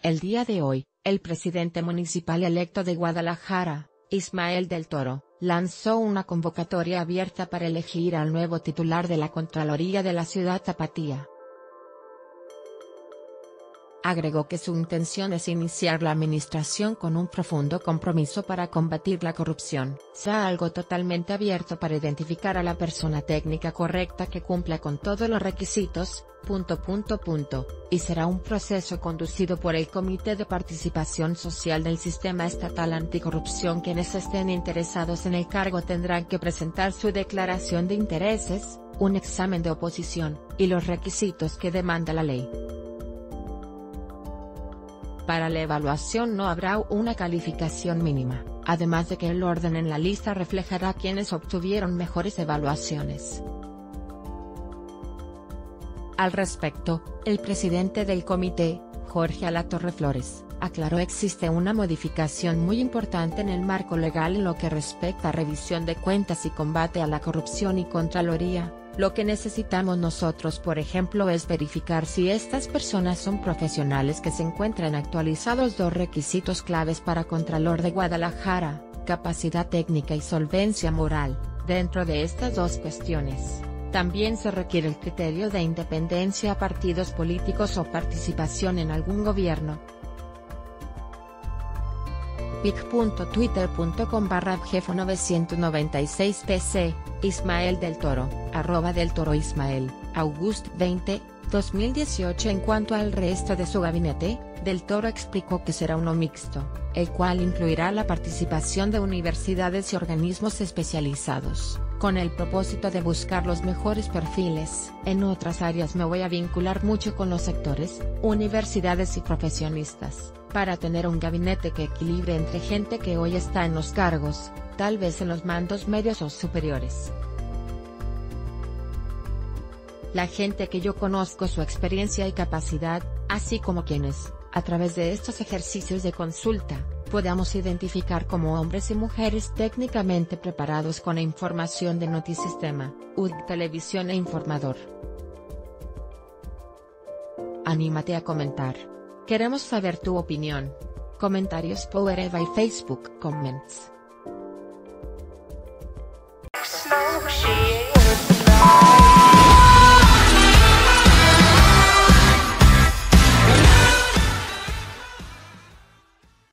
El día de hoy, el presidente municipal electo de Guadalajara, Ismael del Toro, lanzó una convocatoria abierta para elegir al nuevo titular de la Contraloría de la ciudad tapatía. Agregó que su intención es iniciar la administración con un profundo compromiso para combatir la corrupción. Será algo totalmente abierto para identificar a la persona técnica correcta que cumpla con todos los requisitos, y será un proceso conducido por el Comité de Participación Social del Sistema Estatal Anticorrupción. Quienes estén interesados en el cargo tendrán que presentar su declaración de intereses, un examen de oposición, y los requisitos que demanda la ley. Para la evaluación no habrá una calificación mínima, además de que el orden en la lista reflejará quienes obtuvieron mejores evaluaciones. Al respecto, el presidente del comité, Jorge Alatorre Flores, aclaró: existe una modificación muy importante en el marco legal en lo que respecta a revisión de cuentas y combate a la corrupción y Contraloría. Lo que necesitamos nosotros, por ejemplo, es verificar si estas personas son profesionales que se encuentran actualizados. Dos requisitos claves para Contralor de Guadalajara: capacidad técnica y solvencia moral. Dentro de estas dos cuestiones, también se requiere el criterio de independencia a partidos políticos o participación en algún gobierno. pic.twitter.com/Jefo996pc, Ismael del Toro, @delToroIsmael, August 20, 2018. En cuanto al resto de su gabinete, Del Toro explicó que será uno mixto, el cual incluirá la participación de universidades y organismos especializados, con el propósito de buscar los mejores perfiles. En otras áreas me voy a vincular mucho con los sectores, universidades y profesionistas, para tener un gabinete que equilibre entre gente que hoy está en los cargos, tal vez en los mandos medios o superiores. La gente que yo conozco, su experiencia y capacidad, así como quienes, a través de estos ejercicios de consulta, podamos identificar como hombres y mujeres técnicamente preparados con la información de Notisistema, UDG Televisión e Informador. Anímate a comentar. Queremos saber tu opinión. Comentarios Powered by Facebook Comments.